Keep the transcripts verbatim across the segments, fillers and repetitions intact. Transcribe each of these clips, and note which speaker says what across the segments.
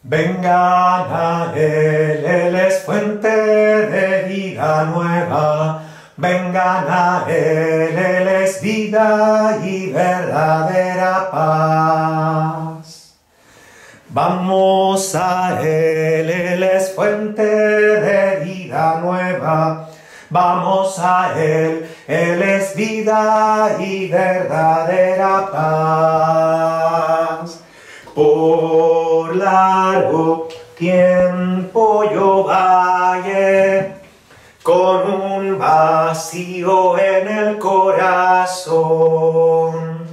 Speaker 1: Vengan a Él, Él es fuente de vida nueva. Vengan a Él, Él es vida y verdadera paz. Vamos a Él, Él es fuente de vida nueva. Vamos a Él, Él es vida y verdadera paz. Por largo tiempo yo vaya con un vacío en el corazón.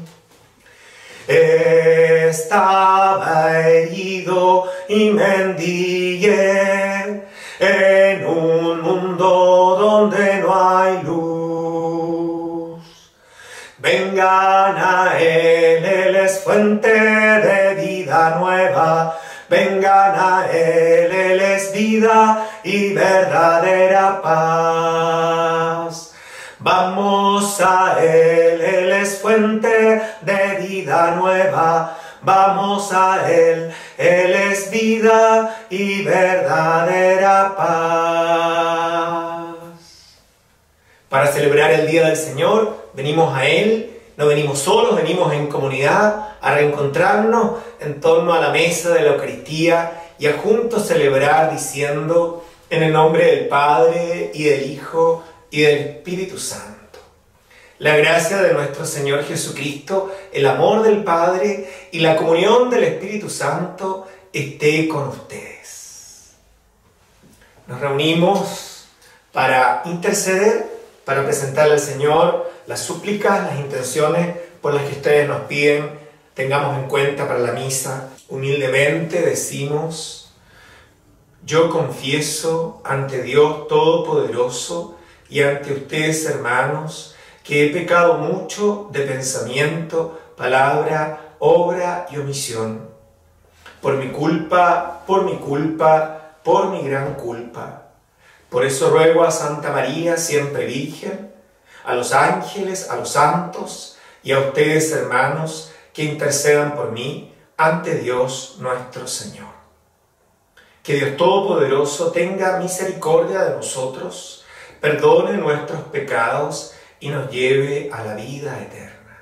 Speaker 1: Estaba herido y mendigue en un mundo donde no hay luz. Vengan a Él, Él es fuente de vida nueva. Vengan a Él, Él es vida y verdadera paz. Vamos a Él, Él es fuente de vida nueva. Vamos a Él, Él es vida y verdadera paz. Para celebrar el Día del Señor, venimos a Él, no venimos solos, venimos en comunidad a reencontrarnos en torno a la mesa de la Eucaristía y a juntos celebrar diciendo en el nombre del Padre y del Hijo y del Espíritu Santo. La gracia de nuestro Señor Jesucristo, el amor del Padre y la comunión del Espíritu Santo esté con ustedes. Nos reunimos para interceder, para presentarle al Señor las súplicas, las intenciones por las que ustedes nos piden, tengamos en cuenta para la misa. Humildemente decimos: yo confieso ante Dios Todopoderoso y ante ustedes, hermanos, que he pecado mucho de pensamiento, palabra, obra y omisión. Por mi culpa, por mi culpa, por mi gran culpa. Por eso ruego a Santa María, siempre Virgen, a los ángeles, a los santos y a ustedes, hermanos, que intercedan por mí ante Dios nuestro Señor. Que Dios Todopoderoso tenga misericordia de nosotros, perdone nuestros pecados y nos lleve a la vida eterna.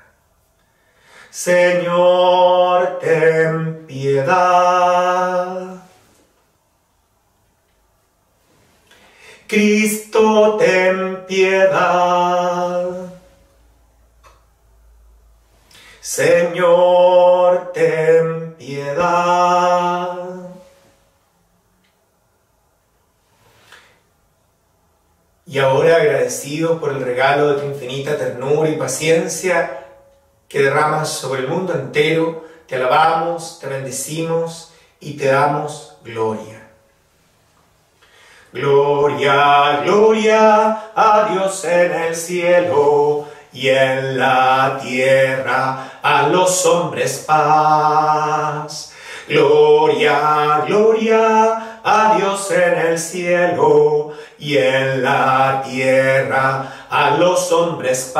Speaker 1: Señor, ten piedad. Cristo, ten piedad. Señor, ten piedad. Y ahora, agradecidos por el regalo de tu infinita ternura y paciencia que derramas sobre el mundo entero, te alabamos, te bendecimos y te damos gloria. Gloria, gloria a Dios en el cielo y en la tierra a los hombres paz. Gloria, gloria a Dios en el cielo y en la tierra a los hombres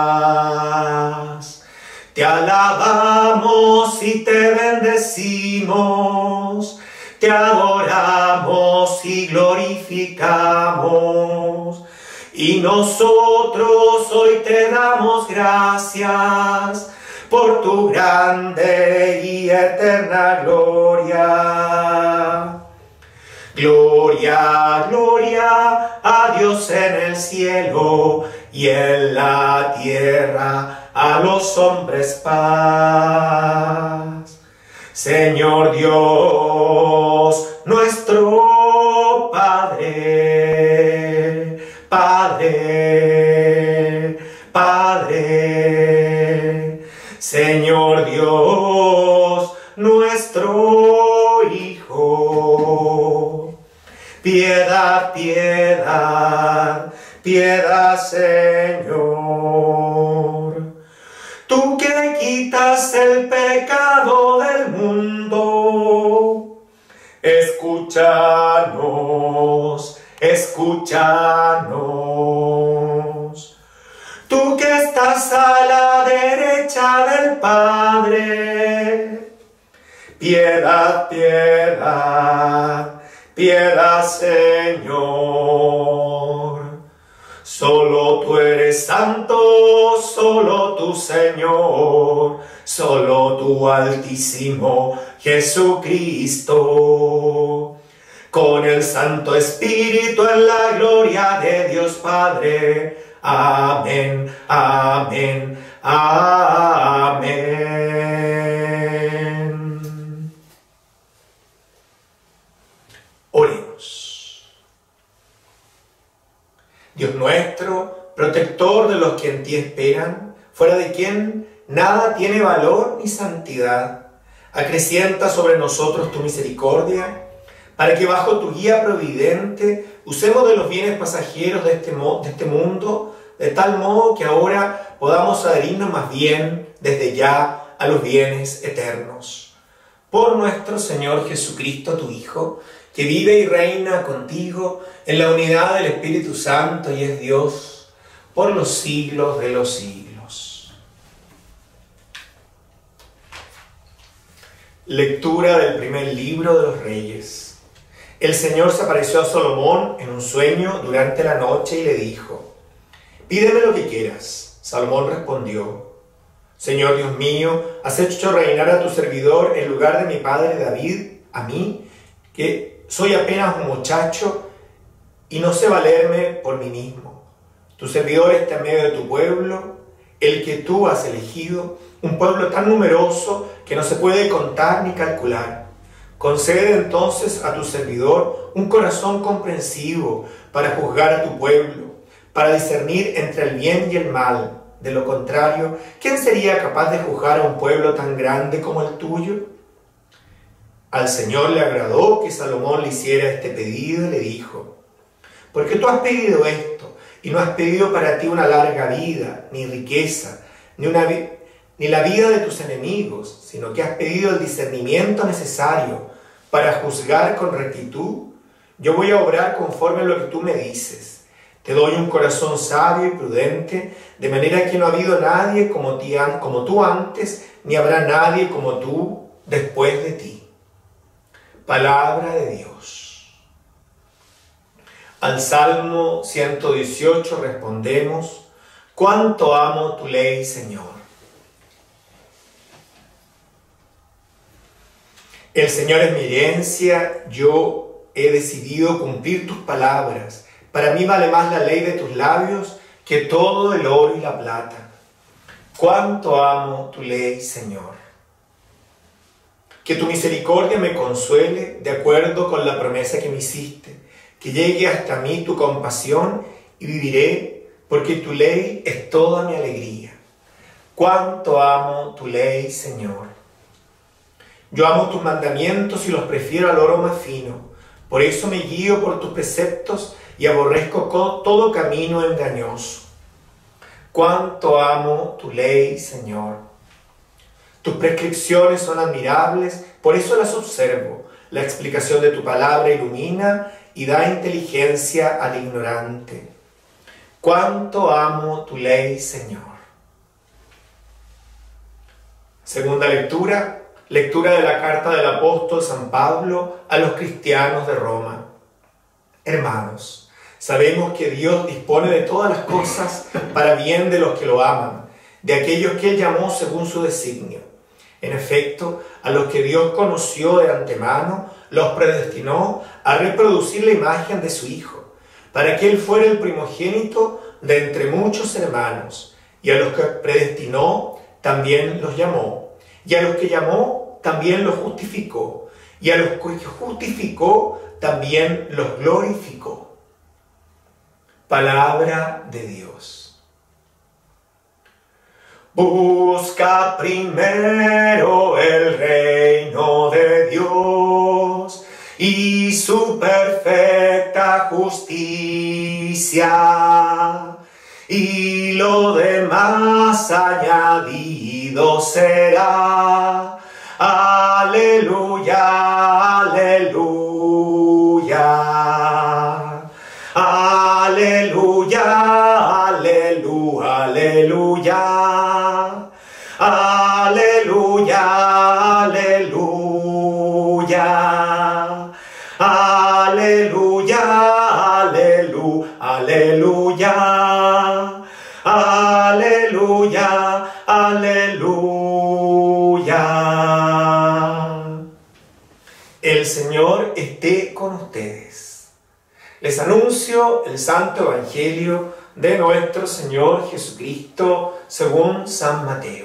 Speaker 1: paz. Te alabamos y te bendecimos, te adoramos y glorificamos, y nosotros hoy te damos gracias por tu grande y eterna gloria. Gloria, gloria a Dios en el cielo y en la tierra a los hombres paz. Señor Dios, nuestro Padre, Padre, Padre, Señor Dios, nuestro Hijo, piedad, piedad, piedad, Señor. Tú que quitas el pecado del mundo, escúchanos, escúchanos. Tú que estás a la derecha del Padre, Piedad, piedad, piedad, Señor. Solo tú eres santo, solo tú, Señor, solo tú, Altísimo Jesucristo. Con el Santo Espíritu en la gloria de Dios Padre. Amén, amén, amén. Oremos. Dios nuestro, protector de los que en ti esperan, fuera de quien nada tiene valor ni santidad, acrecienta sobre nosotros tu misericordia, para que bajo tu guía providente usemos de los bienes pasajeros de este, de este mundo, de tal modo que ahora podamos adherirnos más bien desde ya a los bienes eternos. Por nuestro Señor Jesucristo, tu Hijo, que vive y reina contigo en la unidad del Espíritu Santo y es Dios por los siglos de los siglos. Lectura del primer libro de los Reyes. El Señor se apareció a Salomón en un sueño durante la noche y le dijo: «Pídeme lo que quieras». Salomón respondió: «Señor Dios mío, has hecho reinar a tu servidor en lugar de mi padre David, a mí, que soy apenas un muchacho y no sé valerme por mí mismo. Tu servidor está en medio de tu pueblo, el que tú has elegido, un pueblo tan numeroso que no se puede contar ni calcular. Concede entonces a tu servidor un corazón comprensivo para juzgar a tu pueblo, para discernir entre el bien y el mal. De lo contrario, ¿quién sería capaz de juzgar a un pueblo tan grande como el tuyo?». Al Señor le agradó que Salomón le hiciera este pedido y le dijo: «Porque tú has pedido esto, y no has pedido para ti una larga vida, ni riqueza, ni, una vi- ni la vida de tus enemigos, sino que has pedido el discernimiento necesario para juzgar con rectitud, yo voy a obrar conforme a lo que tú me dices. Te doy un corazón sabio y prudente, de manera que no ha habido nadie como, ti, como tú antes, ni habrá nadie como tú después de ti». Palabra de Dios. Al Salmo ciento dieciocho respondemos: «Cuánto amo tu ley, Señor». El Señor es mi herencia, yo he decidido cumplir tus palabras. Para mí vale más la ley de tus labios que todo el oro y la plata. Cuánto amo tu ley, Señor. Que tu misericordia me consuele de acuerdo con la promesa que me hiciste, que llegue hasta mí tu compasión y viviré, porque tu ley es toda mi alegría. Cuánto amo tu ley, Señor. Yo amo tus mandamientos y los prefiero al oro más fino. Por eso me guío por tus preceptos y aborrezco todo camino engañoso. Cuánto amo tu ley, Señor. Tus prescripciones son admirables, por eso las observo. La explicación de tu palabra ilumina y da inteligencia al ignorante. Cuánto amo tu ley, Señor. Segunda lectura. Lectura de la carta del apóstol San Pablo a los cristianos de Roma. Hermanos, sabemos que Dios dispone de todas las cosas para bien de los que lo aman, de aquellos que Él llamó según su designio. En efecto, a los que Dios conoció de antemano, los predestinó a reproducir la imagen de su Hijo, para que Él fuera el primogénito de entre muchos hermanos. Y a los que predestinó, también los llamó. Y a los que llamó, también los justificó. Y a los que justificó, también los glorificó. Palabra de Dios. Busca primero el reino de Dios y su perfecta justicia, y lo demás añadido será. Aleluya, aleluya. Aleluya, aleluya, aleluya. Aleluya, aleluya. aleluya. Aleluya, aleluya, aleluya. Aleluya, aleluya. El Señor esté con ustedes. Les anuncio el Santo Evangelio de nuestro Señor Jesucristo según San Mateo.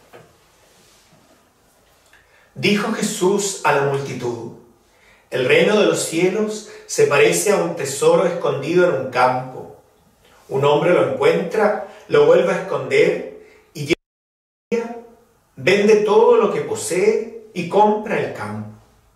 Speaker 1: Dijo Jesús a la multitud: el reino de los cielos se parece a un tesoro escondido en un campo. Un hombre lo encuentra, lo vuelve a esconder y llega, vende todo lo que posee y compra el campo.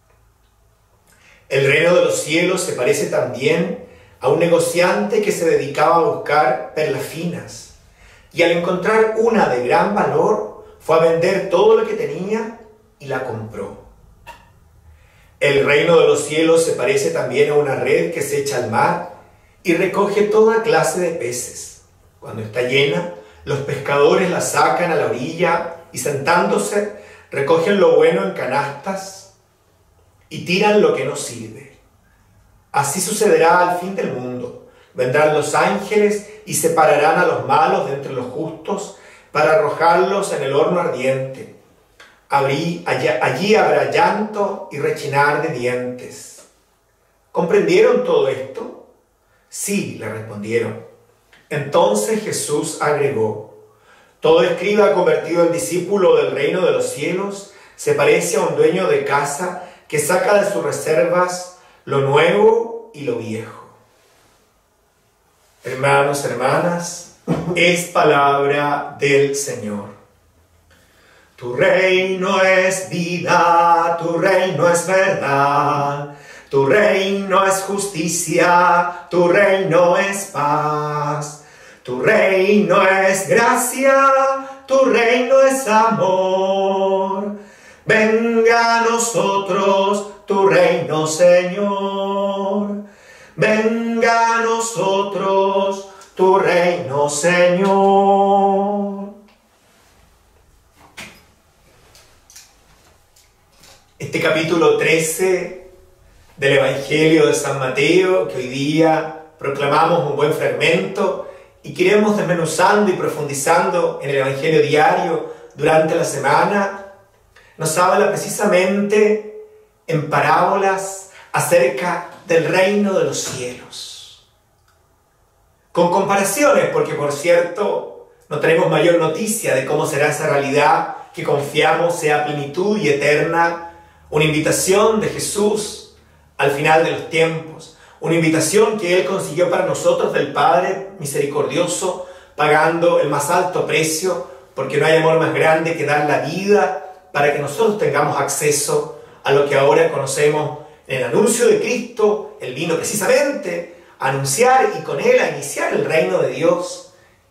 Speaker 1: El reino de los cielos se parece también a un negociante que se dedicaba a buscar perlas finas, y al encontrar una de gran valor, fue a vender todo lo que tenía y la compró. El reino de los cielos se parece también a una red que se echa al mar y recoge toda clase de peces. Cuando está llena, los pescadores la sacan a la orilla y, sentándose, recogen lo bueno en canastas y tiran lo que no sirve. Así sucederá al fin del mundo. Vendrán los ángeles y separarán a los malos de entre los justos para arrojarlos en el horno ardiente. Allí, allá, allí habrá llanto y rechinar de dientes. ¿Comprendieron todo esto? Sí, le respondieron. Entonces Jesús agregó: todo escriba convertido en discípulo del reino de los cielos se parece a un dueño de casa que saca de sus reservas lo nuevo y lo viejo. Hermanos, hermanas, es palabra del Señor. Tu reino es vida, tu reino es verdad, tu reino es justicia, tu reino es paz, tu reino es gracia, tu reino es amor. Venga a nosotros tu reino, Señor. Venga a nosotros tu reino, Señor. Este capítulo trece del Evangelio de San Mateo, que hoy día proclamamos un buen fragmento y que iremos desmenuzando y profundizando en el Evangelio diario durante la semana, nos habla precisamente en parábolas acerca del reino de los cielos. Con comparaciones, porque por cierto no tenemos mayor noticia de cómo será esa realidad que confiamos sea plenitud y eterna. Una invitación de Jesús al final de los tiempos, una invitación que Él consiguió para nosotros del Padre misericordioso, pagando el más alto precio, porque no hay amor más grande que dar la vida para que nosotros tengamos acceso a lo que ahora conocemos en el anuncio de Cristo. Él vino precisamente a anunciar y con Él a iniciar el reino de Dios,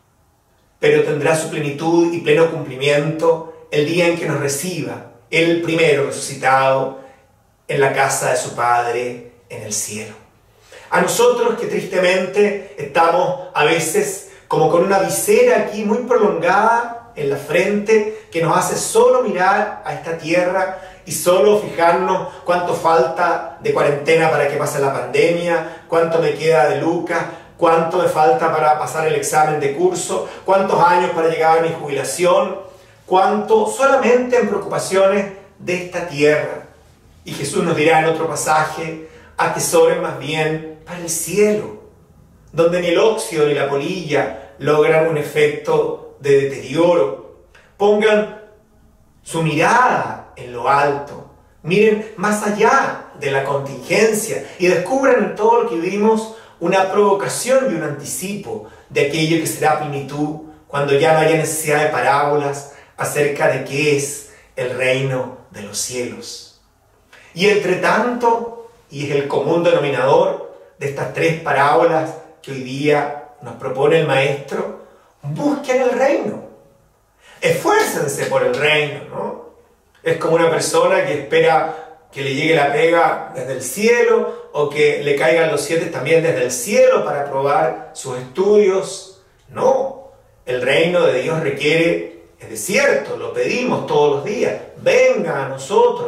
Speaker 1: pero tendrá su plenitud y pleno cumplimiento el día en que nos reciba el primero resucitado en la casa de su Padre en el cielo. A nosotros que tristemente estamos a veces como con una visera aquí muy prolongada en la frente que nos hace solo mirar a esta tierra y solo fijarnos cuánto falta de cuarentena para que pase la pandemia, cuánto me queda de lucas, cuánto me falta para pasar el examen de curso, cuántos años para llegar a mi jubilación, cuánto solamente en preocupaciones de esta tierra. Y Jesús nos dirá en otro pasaje: atesoren más bien para el cielo, donde ni el óxido ni la polilla logran un efecto de deterioro. Pongan su mirada en lo alto, miren más allá de la contingencia y descubran en todo lo que vivimos una provocación y un anticipo de aquello que será plenitud cuando ya no haya necesidad de parábolas acerca de qué es el reino de los cielos. Y entre tanto, y es el común denominador de estas tres parábolas que hoy día nos propone el Maestro, busquen el reino, esfuércense por el reino, ¿no? Es como una persona que espera que le llegue la pega desde el cielo o que le caigan los siete también desde el cielo para aprobar sus estudios. No, el reino de Dios requiere, es cierto, lo pedimos todos los días: venga a nosotros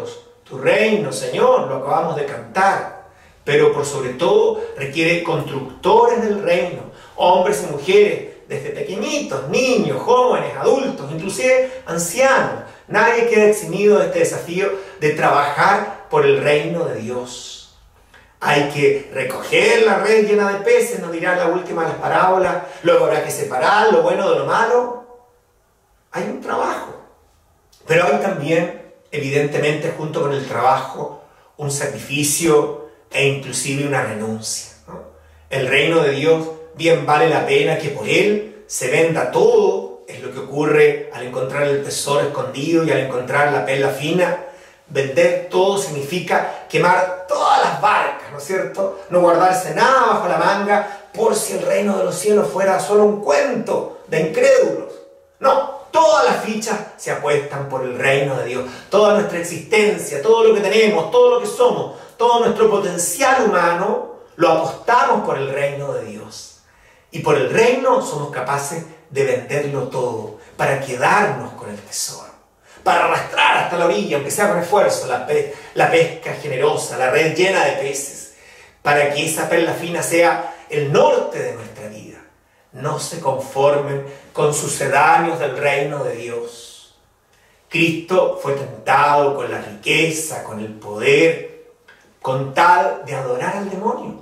Speaker 1: tu reino, Señor, lo acabamos de cantar. Pero por sobre todo requiere constructores del reino, hombres y mujeres, desde pequeñitos, niños, jóvenes, adultos, inclusive ancianos. Nadie queda eximido de este desafío de trabajar por el reino de Dios. Hay que recoger la red llena de peces, nos dirá la última de las parábolas. Luego habrá que separar lo bueno de lo malo. Hay un trabajo. Pero hay también, evidentemente, junto con el trabajo, un sacrificio e inclusive una renuncia, ¿no? El reino de Dios bien vale la pena que por él se venda todo. Es lo que ocurre al encontrar el tesoro escondido y al encontrar la perla fina. Vender todo significa quemar todas las barcas, ¿no es cierto? No guardarse nada bajo la manga por si el reino de los cielos fuera solo un cuento de incrédulos. No, todas las fichas se apuestan por el reino de Dios. Toda nuestra existencia, todo lo que tenemos, todo lo que somos, todo nuestro potencial humano, lo apostamos por el reino de Dios. Y por el reino somos capaces de venderlo todo para quedarnos con el tesoro, para arrastrar hasta la orilla, aunque sea con esfuerzo, la, pe la pesca generosa, la red llena de peces, para que esa perla fina sea el norte de nuestra vida. No se conformen con sucedáneos del reino de Dios. Cristo fue tentado con la riqueza, con el poder, con tal de adorar al demonio.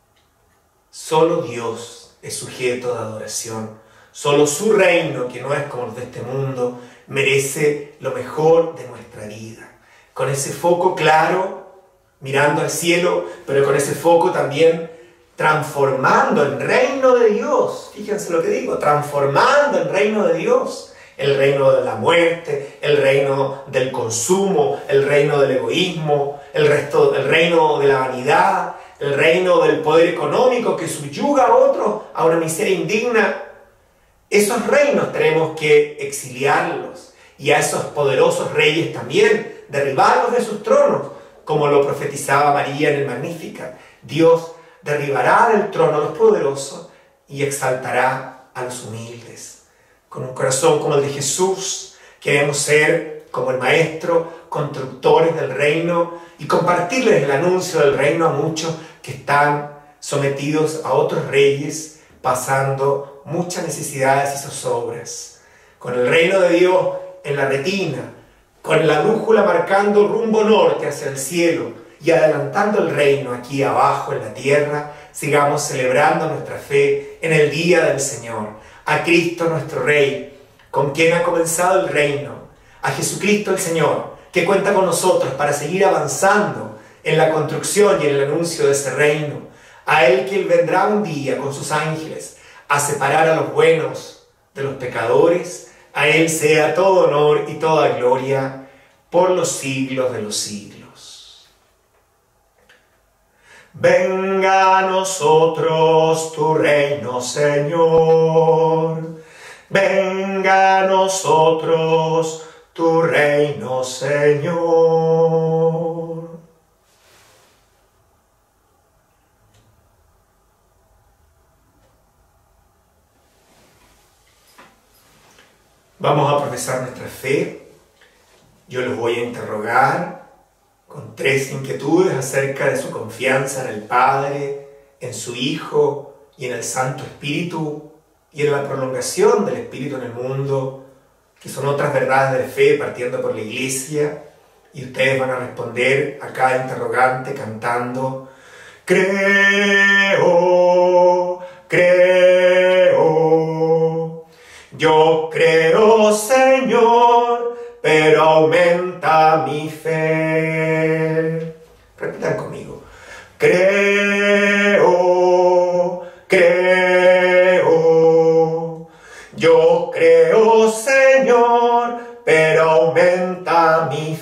Speaker 1: Solo Dios es sujeto de adoración. Solo su reino, que no es como el de este mundo, merece lo mejor de nuestra vida. Con ese foco claro, mirando al cielo, pero con ese foco también transformando el reino de Dios. Fíjense lo que digo, transformando el reino de Dios. El reino de la muerte, el reino del consumo, el reino del egoísmo, el, resto, el reino de la vanidad, el reino del poder económico que subyuga a otros a una miseria indigna. Esos reinos tenemos que exiliarlos y a esos poderosos reyes también, derribarlos de sus tronos, como lo profetizaba María en el Magnificat. Dios derribará del trono a los poderosos y exaltará a los humildes. Con un corazón como el de Jesús, queremos ser, como el Maestro, constructores del reino y compartirles el anuncio del reino a muchos que están sometidos a otros reyes, pasando muchas necesidades y zozobras. Con el reino de Dios en la retina, con la brújula marcando rumbo norte hacia el cielo y adelantando el reino aquí abajo en la tierra, sigamos celebrando nuestra fe en el día del Señor. A Cristo nuestro Rey, con quien ha comenzado el reino, a Jesucristo el Señor, que cuenta con nosotros para seguir avanzando en la construcción y en el anuncio de ese reino, a Él que Él vendrá un día con sus ángeles a separar a los buenos de los pecadores. A Él sea todo honor y toda gloria por los siglos de los siglos. Venga a nosotros tu reino, Señor. Venga a nosotros tu reino, Señor. Vamos a profesar nuestra fe. Yo los voy a interrogar con tres inquietudes acerca de su confianza en el Padre, en su Hijo y en el Santo Espíritu, y en la prolongación del Espíritu en el mundo, que son otras verdades de fe partiendo por la Iglesia, y ustedes van a responder a cada interrogante cantando: creo, creo, yo creo, Señor, pero aumenta mi fe. Repitan conmigo: creo, creo, yo creo, Señor, pero aumenta mi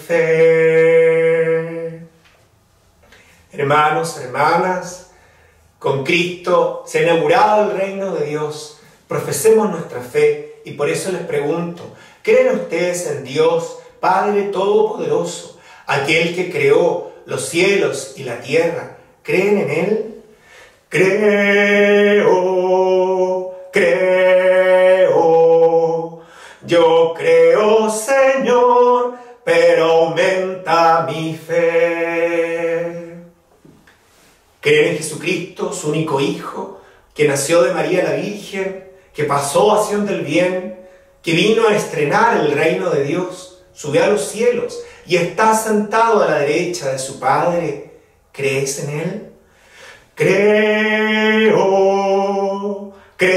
Speaker 1: fe. Hermanos, hermanas, con Cristo se ha inaugurado el reino de Dios. Profesemos nuestra fe y por eso les pregunto: ¿creen ustedes en Dios, Padre Todopoderoso, aquel que creó los cielos y la tierra? ¿Creen en Él? Creo, creo, yo creo, Señor, pero aumenta mi fe. Creer en Jesucristo, su único Hijo, que nació de María la Virgen, que pasó a Sión del Bien, que vino a estrenar el reino de Dios, subió a los cielos y está sentado a la derecha de su Padre. ¿Crees en Él? Creo,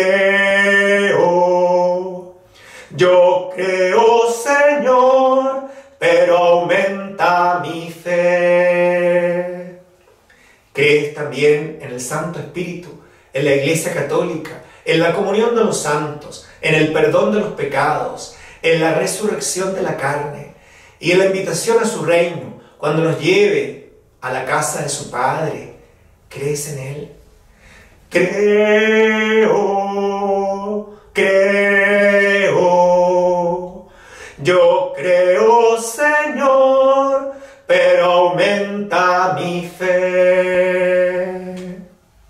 Speaker 1: creo, yo creo, Señor, pero aumenta mi fe. ¿Crees también en el Santo Espíritu, en la Iglesia Católica, en la comunión de los santos, en el perdón de los pecados, en la resurrección de la carne y en la invitación a su reino cuando nos lleve a la casa de su Padre? ¿Crees en Él? Creo, creo, yo creo, Señor, pero aumenta mi fe.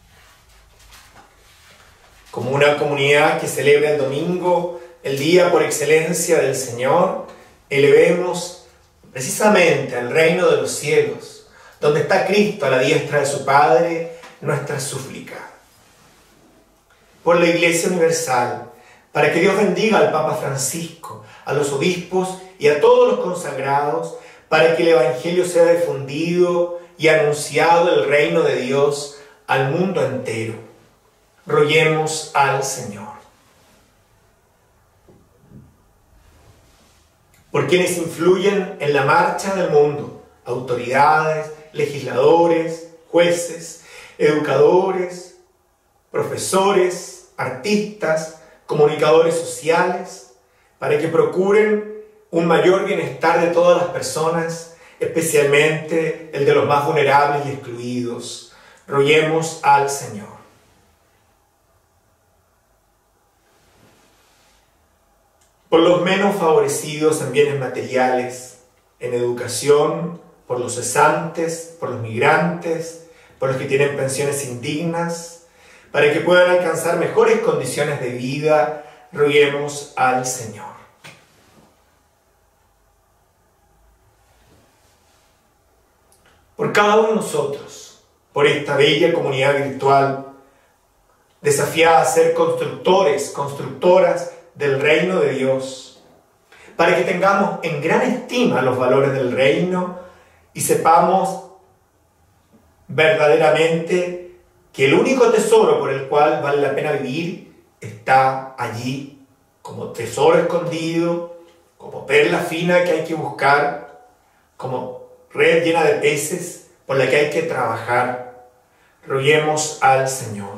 Speaker 1: Como una comunidad que celebra el domingo, el día por excelencia del Señor, elevemos precisamente al reino de los cielos, donde está Cristo a la diestra de su Padre, nuestra súplica. Por la Iglesia Universal, para que Dios bendiga al Papa Francisco, a los obispos y a todos los consagrados, para que el Evangelio sea difundido y anunciado el reino de Dios al mundo entero. Roguemos al Señor. Por quienes influyen en la marcha del mundo, autoridades, legisladores, jueces, educadores, profesores, artistas, comunicadores sociales, para que procuren un mayor bienestar de todas las personas, especialmente el de los más vulnerables y excluidos. Roguemos al Señor. Por los menos favorecidos en bienes materiales, en educación, por los cesantes, por los migrantes, por los que tienen pensiones indignas, para que puedan alcanzar mejores condiciones de vida, roguemos al Señor. Por cada uno de nosotros, por esta bella comunidad virtual, desafiada a ser constructores, constructoras del reino de Dios, para que tengamos en gran estima los valores del reino y sepamos verdaderamente que el único tesoro por el cual vale la pena vivir está allí, como tesoro escondido, como perla fina que hay que buscar, como red llena de peces por la que hay que trabajar. Roguemos al Señor.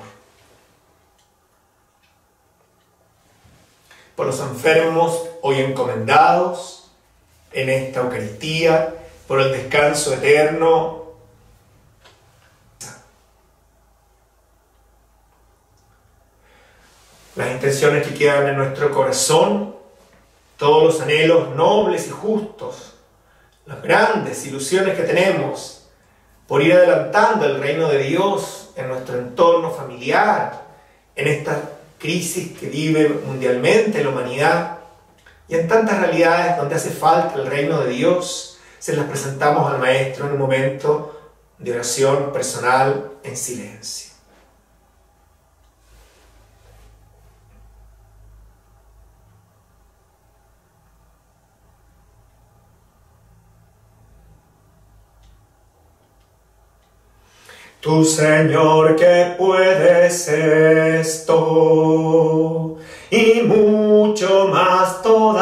Speaker 1: Por los enfermos hoy encomendados en esta Eucaristía, por el descanso eterno. Las intenciones que quedan en nuestro corazón, todos los anhelos nobles y justos, las grandes ilusiones que tenemos por ir adelantando el reino de Dios en nuestro entorno familiar, en esta crisis que vive mundialmente la humanidad y en tantas realidades donde hace falta el reino de Dios, se las presentamos al Maestro en un momento de oración personal en silencio. Tú, Señor, que puedes esto y mucho más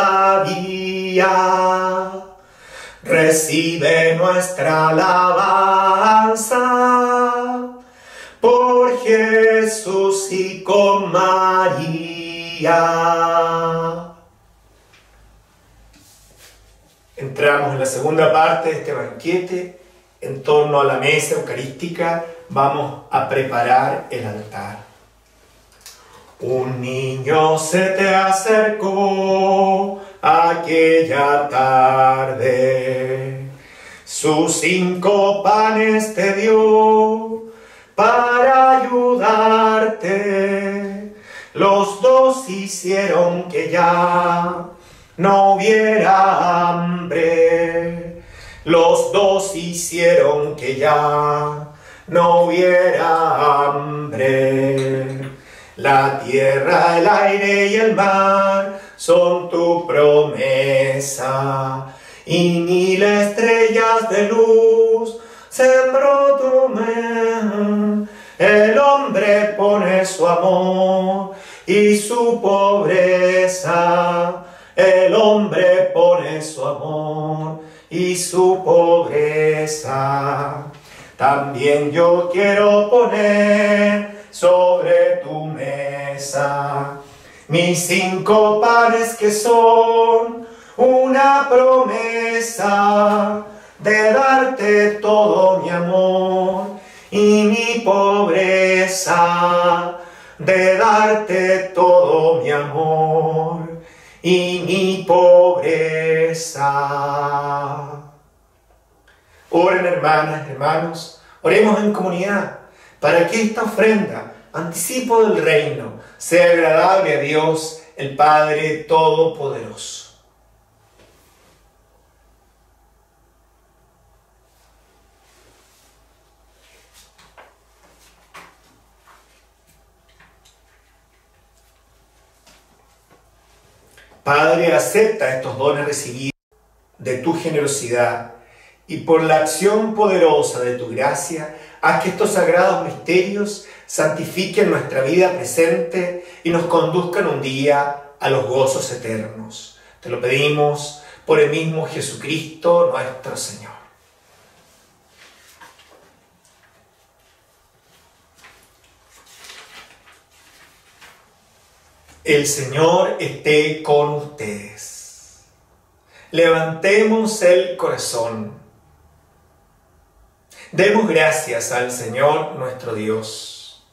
Speaker 1: todavía, recibe nuestra alabanza por Jesús y con María. Entramos en la segunda parte de este banquete. En torno a la mesa eucarística vamos a preparar el altar. Un niño se te acercó aquella tarde, sus cinco panes te dio para ayudarte. Los dos hicieron que ya no hubiera hambre. Los dos hicieron que ya no hubiera hambre. La tierra, el aire y el mar son tu promesa, y mil estrellas de luz sembró tu mano. El hombre pone su amor y su pobreza. El hombre pone su amor y su pobreza. También yo quiero poner sobre tu mesa mis cinco panes que son una promesa de darte todo mi amor y mi pobreza, de darte todo mi amor y mi pobreza. Oren, hermanas, hermanos, oremos en comunidad para que esta ofrenda, anticipo del reino, sea agradable a Dios, el Padre Todopoderoso. Padre, acepta estos dones recibidos de tu generosidad y por la acción poderosa de tu gracia, haz que estos sagrados misterios santifiquen nuestra vida presente y nos conduzcan un día a los gozos eternos. Te lo pedimos por el mismo Jesucristo nuestro Señor. El Señor esté con ustedes. Levantemos el corazón. Demos gracias al Señor nuestro Dios.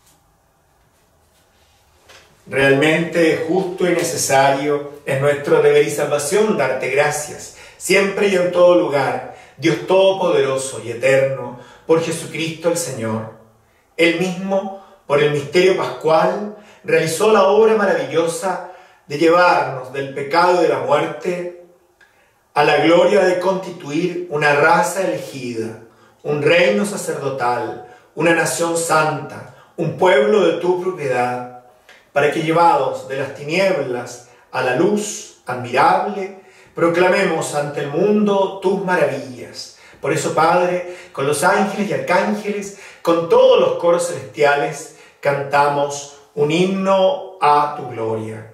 Speaker 1: Realmente justo y necesario es nuestro deber y salvación darte gracias, siempre y en todo lugar, Dios Todopoderoso y Eterno, por Jesucristo el Señor. Él mismo, por el misterio pascual, realizó la obra maravillosa de llevarnos del pecado y de la muerte a la gloria de constituir una raza elegida, un reino sacerdotal, una nación santa, un pueblo de tu propiedad, para que llevados de las tinieblas a la luz admirable, proclamemos ante el mundo tus maravillas. Por eso, Padre, con los ángeles y arcángeles, con todos los coros celestiales, cantamos un himno a tu gloria.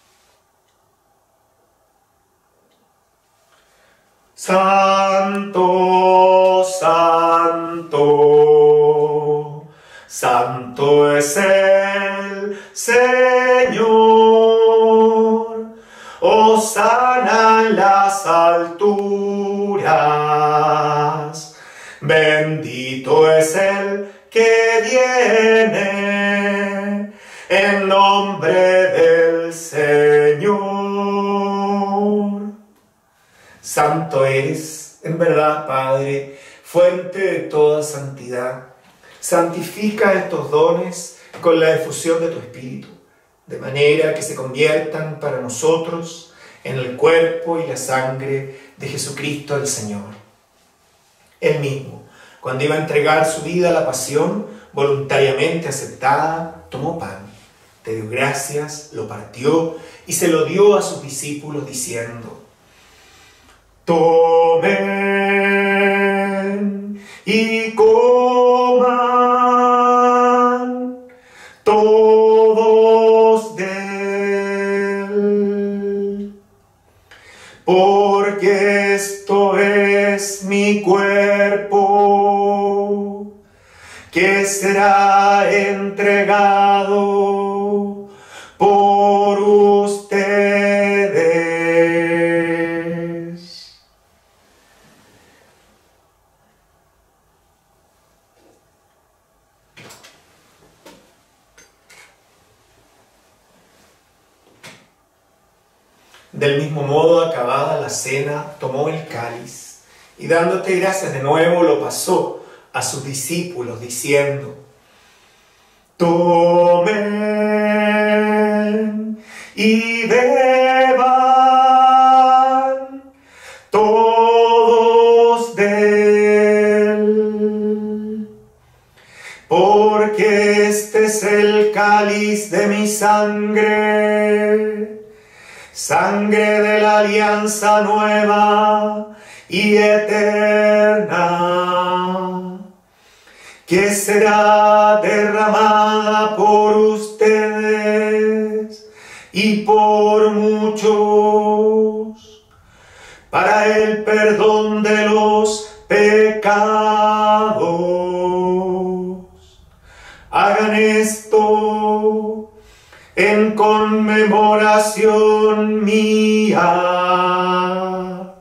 Speaker 1: Santo, santo, santo es el Señor. Hosana en las alturas. Bendito es el que viene en nombre del Señor. Santo eres, en verdad, Padre, fuente de toda santidad. Santifica estos dones con la efusión de tu Espíritu, de manera que se conviertan para nosotros en el cuerpo y la sangre de Jesucristo el Señor. Él mismo, cuando iba a entregar su vida a la pasión, voluntariamente aceptada, tomó pan, te dio gracias, lo partió y se lo dio a sus discípulos diciendo: tomen y coman todos de él, porque esto es mi cuerpo, que será entregado por ustedes. Del mismo modo, acabada la cena, tomó el cáliz y dándote gracias de nuevo lo pasó a sus discípulos diciendo: tomen y beban todos de porque este es el cáliz de mi sangre, sangre de la alianza nueva y eterna, que será derramada por ustedes y por muchos para el perdón de los pecados. Hagan esto en conmemoración mía.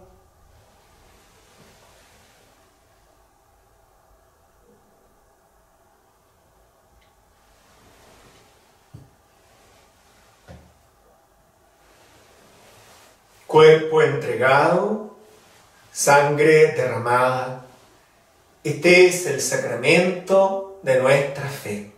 Speaker 1: Cuerpo entregado, sangre derramada. Este es el sacramento de nuestra fe.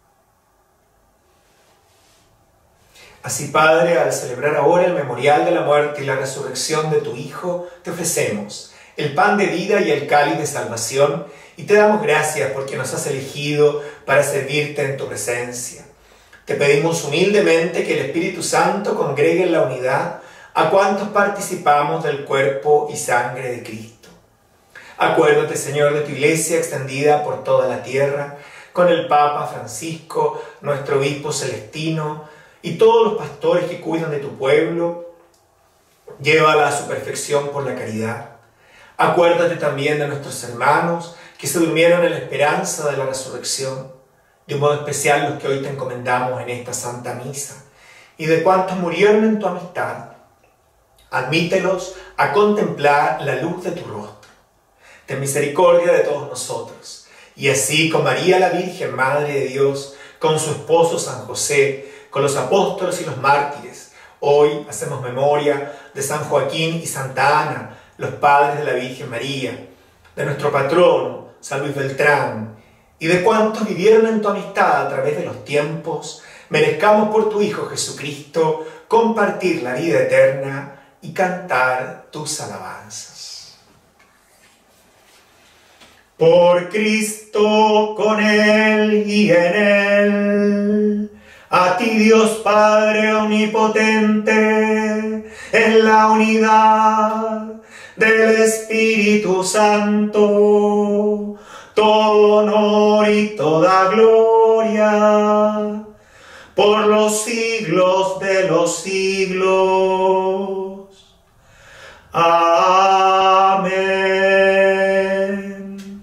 Speaker 1: Así, Padre, al celebrar ahora el memorial de la muerte y la resurrección de tu Hijo, te ofrecemos el pan de vida y el cáliz de salvación, y te damos gracias porque nos has elegido para servirte en tu presencia. Te pedimos humildemente que el Espíritu Santo congregue en la unidad a cuantos participamos del cuerpo y sangre de Cristo. Acuérdate, Señor, de tu Iglesia extendida por toda la tierra, con el Papa Francisco, nuestro Obispo Celestino, y todos los pastores que cuidan de tu pueblo. Llévala a su perfección por la caridad. Acuérdate también de nuestros hermanos que se durmieron en la esperanza de la resurrección, de un modo especial los que hoy te encomendamos en esta Santa Misa, y de cuantos murieron en tu amistad. Admítelos a contemplar la luz de tu rostro. Ten misericordia de todos nosotros, y así con María la Virgen, Madre de Dios, con su esposo San José, con los apóstoles y los mártires, hoy hacemos memoria de San Joaquín y Santa Ana, los padres de la Virgen María, de nuestro patrono, San Luis Beltrán, y de cuantos vivieron en tu amistad a través de los tiempos, merezcamos por tu Hijo Jesucristo compartir la vida eterna y cantar tus alabanzas. Por Cristo, con Él y en Él, a ti Dios Padre omnipotente, en la unidad del Espíritu Santo, todo honor y toda gloria, por los siglos de los siglos. Amén.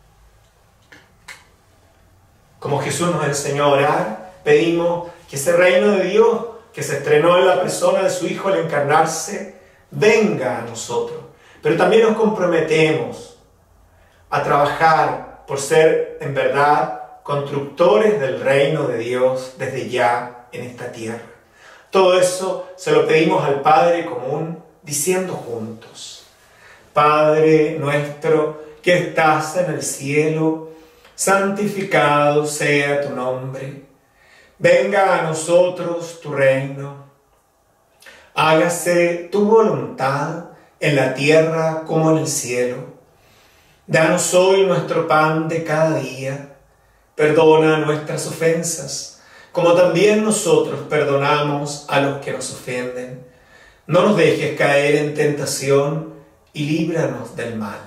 Speaker 1: Como Jesús nos enseñó a orar, pedimos que ese reino de Dios que se estrenó en la persona de su Hijo al encarnarse, venga a nosotros. Pero también nos comprometemos a trabajar por ser en verdad constructores del reino de Dios desde ya en esta tierra. Todo eso se lo pedimos al Padre común, diciendo juntos: Padre nuestro que estás en el cielo, santificado sea tu nombre. Venga a nosotros tu reino. Hágase tu voluntad en la tierra como en el cielo. Danos hoy nuestro pan de cada día. Perdona nuestras ofensas, como también nosotros perdonamos a los que nos ofenden. No nos dejes caer en tentación y líbranos del mal.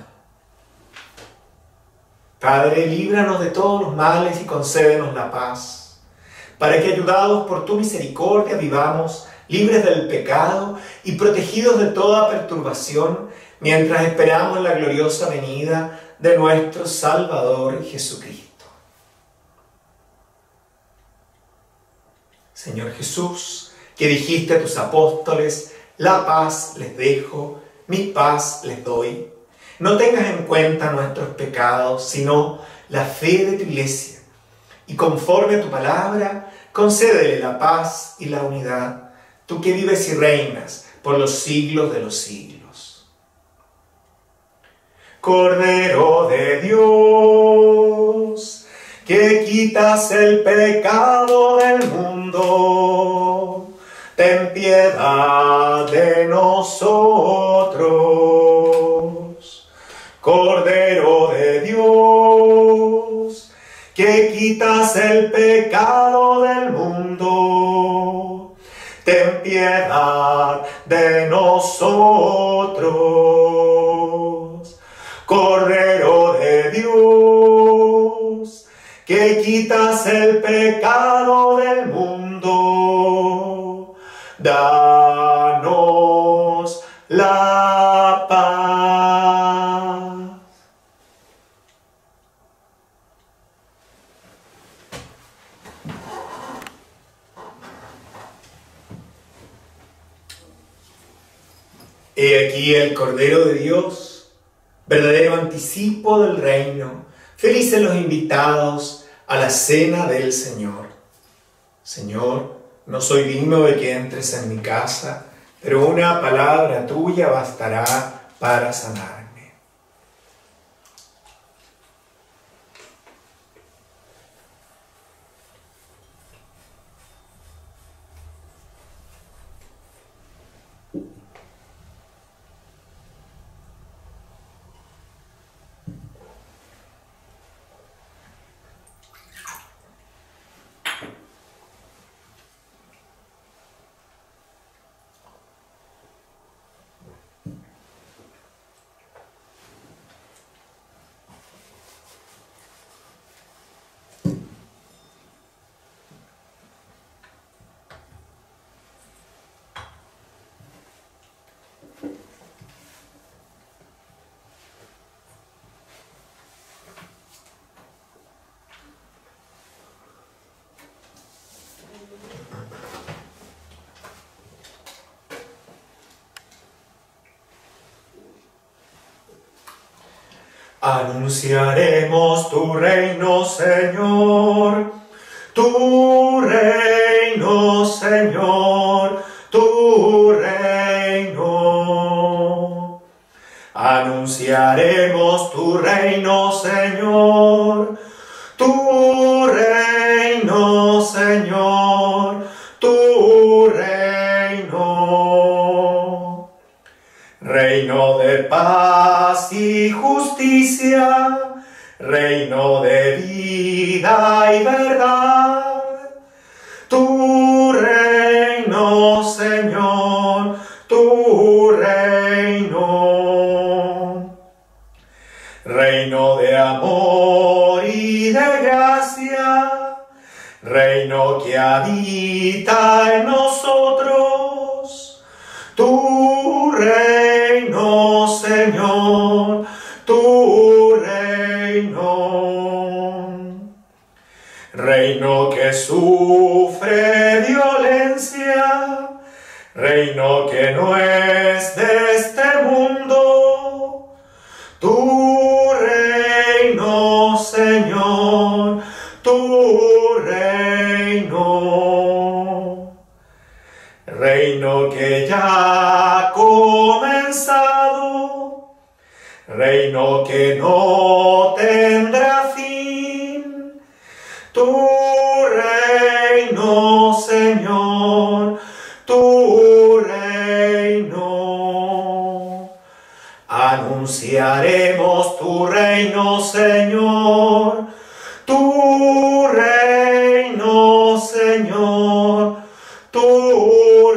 Speaker 1: Padre, líbranos de todos los males y concédenos la paz, para que, ayudados por tu misericordia, vivamos libres del pecado y protegidos de toda perturbación, mientras esperamos la gloriosa venida de nuestro Salvador Jesucristo. Señor Jesús, que dijiste a tus apóstoles: la paz les dejo, mi paz les doy. No tengas en cuenta nuestros pecados, sino la fe de tu Iglesia. Y conforme a tu palabra, concédele la paz y la unidad, tú que vives y reinas por los siglos de los siglos. Cordero de Dios, que quitas el pecado del mundo, ten piedad de nosotros. Cordero de Dios, que quitas el pecado del mundo, ten piedad de nosotros. Cordero de Dios, que quitas el pecado del mundo, danos la paz. He aquí el Cordero de Dios, verdadero anticipo del reino. Felices los invitados a la cena del Señor. Señor, no soy digno de que entres en mi casa, pero una palabra tuya bastará para sanarme. Anunciaremos tu reino, Señor, tu reino, Señor, tu reino. Anunciaremos tu reino, Señor, tu reino, Señor, tu reino. Reino de paz y justicia, reino de vida y verdad. Tu reino, Señor, tu reino. Reino de amor y de gracia, reino que habita en nosotros. Tu reino, Señor, tu reino. Reino que sufre violencia, reino que no es de este mundo. Tu reino, Señor, tu reino. Reino que ya ha comenzado, reino que no tendrá fin. Tu reino, Señor, tu reino. Anunciaremos tu reino, Señor, tu reino, Señor, tu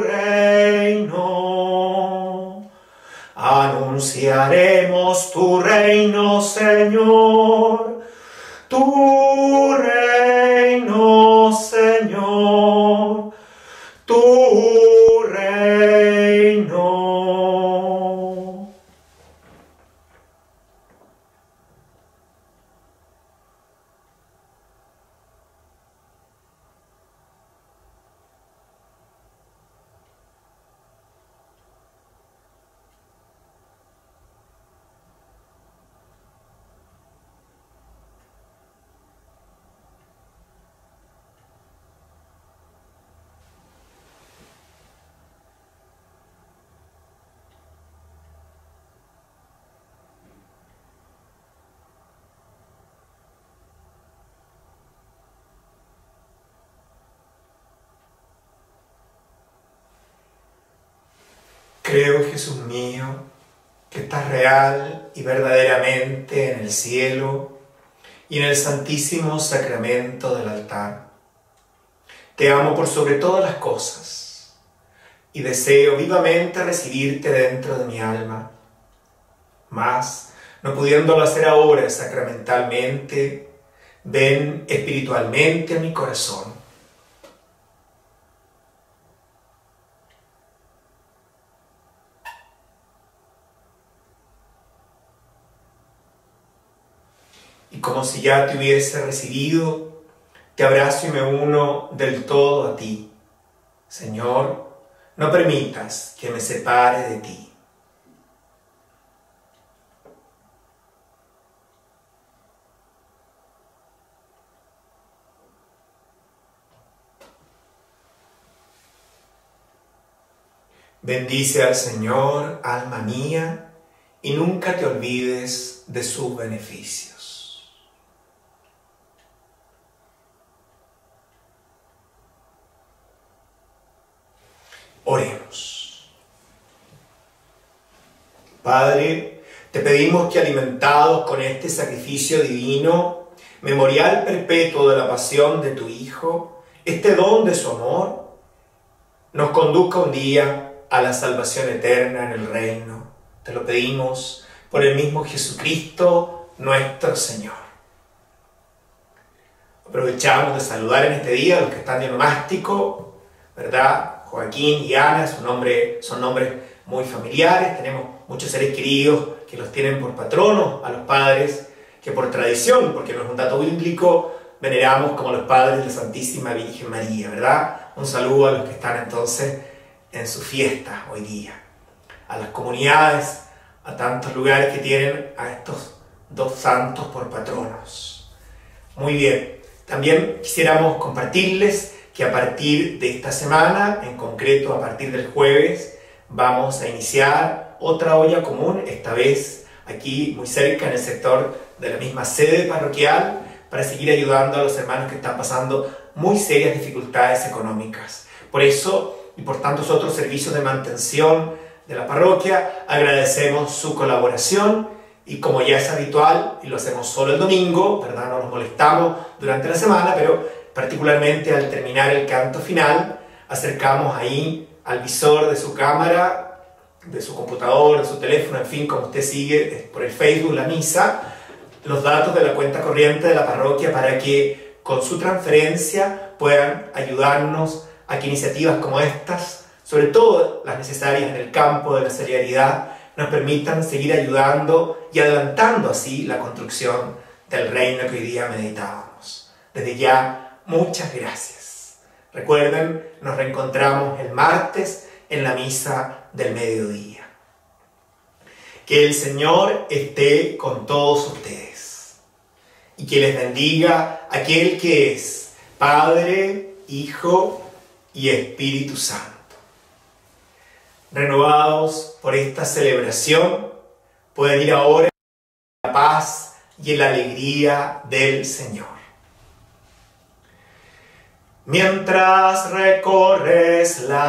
Speaker 1: reino. Anunciaremos tu reino, Señor, tu reino, Señor, tu reino. Creo, Jesús mío, que estás real y verdaderamente en el cielo y en el santísimo sacramento del altar. Te amo por sobre todas las cosas y deseo vivamente recibirte dentro de mi alma. Mas, no pudiéndolo hacer ahora sacramentalmente, ven espiritualmente a mi corazón. Y como si ya te hubiese recibido, te abrazo y me uno del todo a ti. Señor, no permitas que me separe de ti. Bendice al Señor, alma mía, y nunca te olvides de sus beneficios. Oremos. Padre, te pedimos que, alimentados con este sacrificio divino, memorial perpetuo de la pasión de tu Hijo, este don de su amor, nos conduzca un día a la salvación eterna en el reino. Te lo pedimos por el mismo Jesucristo, nuestro Señor. Aprovechamos de saludar en este día a los que están de onomástico, ¿verdad? Joaquín y Ana son, nombre, son nombres muy familiares. Tenemos muchos seres queridos que los tienen por patronos, a los padres que por tradición, porque no es un dato bíblico, veneramos como los padres de la Santísima Virgen María, ¿verdad? Un saludo a los que están entonces en su fiesta hoy día, a las comunidades, a tantos lugares que tienen a estos dos santos por patronos. Muy bien, también quisiéramos compartirles que a partir de esta semana, en concreto a partir del jueves, vamos a iniciar otra olla común, esta vez aquí muy cerca en el sector de la misma sede parroquial, para seguir ayudando a los hermanos que están pasando muy serias dificultades económicas. Por eso, y por tantos otros servicios de mantención de la parroquia, agradecemos su colaboración, y como ya es habitual, y lo hacemos solo el domingo, ¿verdad? No nos molestamos durante la semana, pero particularmente al terminar el canto final, acercamos ahí al visor de su cámara, de su computador, de su teléfono, en fin, como usted sigue por el Facebook la misa, los datos de la cuenta corriente de la parroquia para que con su transferencia puedan ayudarnos a que iniciativas como estas, sobre todo las necesarias en el campo de la solidaridad, nos permitan seguir ayudando y adelantando así la construcción del reino que hoy día meditábamos. Desde ya, muchas gracias. Recuerden, nos reencontramos el martes en la misa del mediodía. Que el Señor esté con todos ustedes y que les bendiga aquel que es Padre, Hijo y Espíritu Santo. Renovados por esta celebración, pueden ir ahora en la paz y en la alegría del Señor. Mientras recorres la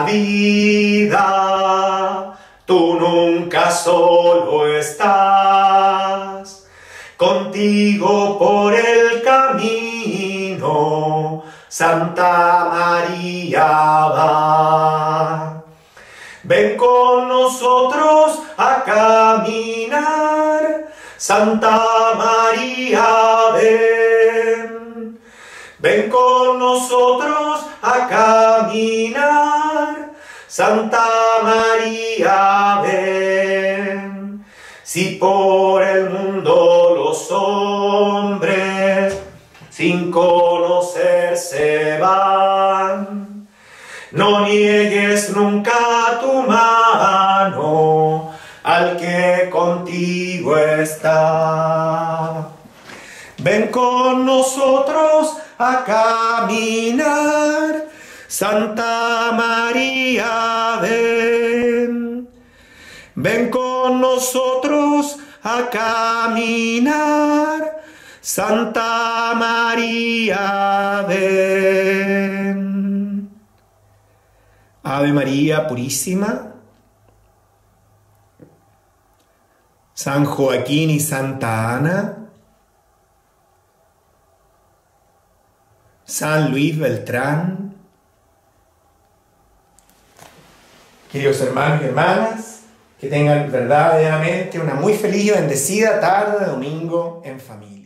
Speaker 1: vida, tú nunca solo estás. Contigo por el camino, Santa María va. Ven con nosotros a caminar, Santa María, ven. Ven con nosotros a caminar, Santa María, ven. Si por el mundo los hombres sin conocer se van, no niegues nunca tu mano al que contigo está. Ven con nosotros a caminar, Santa María, ven. Ven con nosotros a caminar, Santa María, ven. Ave María Purísima, San Joaquín y Santa Ana, San Luis Beltrán. Queridos hermanos y hermanas, que tengan verdaderamente una muy feliz y bendecida tarde de domingo en familia.